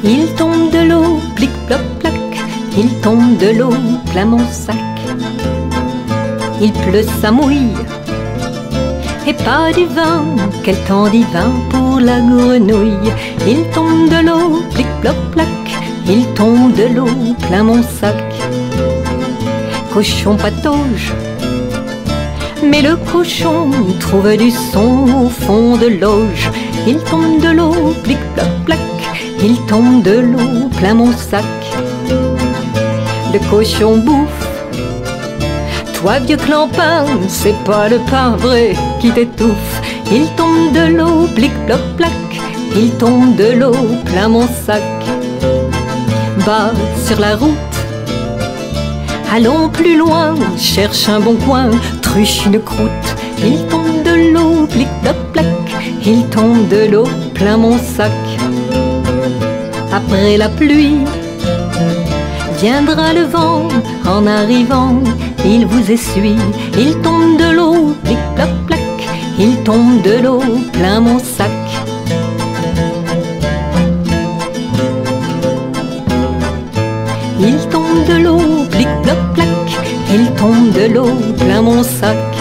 Il tombe de l'eau, plic ploc plac. Il tombe de l'eau plein mon sac. Il pleut, ça mouille, et pas du vin. Quel temps divin pour la grenouille. Il tombe de l'eau, plic ploc plac. Il tombe de l'eau plein mon sac. Cochon patauge, mais le cochon trouve du son au fond de l'auge. Il tombe de l'eau, plic ploc plac. Il tombe de l'eau plein mon sac. Le cochon bouffe, toi vieux clampin, c'est pas le pain vrai qui t'étouffe. Il tombe de l'eau, plic ploc plac. Il tombe de l'eau plein mon sac. Bas sur la route, allons plus loin, cherche un bon coin, truche une croûte. Il tombe de l'eau, plic ploc plac. Il tombe de l'eau plein mon sac. Après la pluie, viendra le vent. En arrivant, il vous essuie. Il tombe de l'eau, plic ploc plac. Il tombe de l'eau plein mon sac. Il tombe de l'eau, plic ploc plac. Il tombe de l'eau plein mon sac.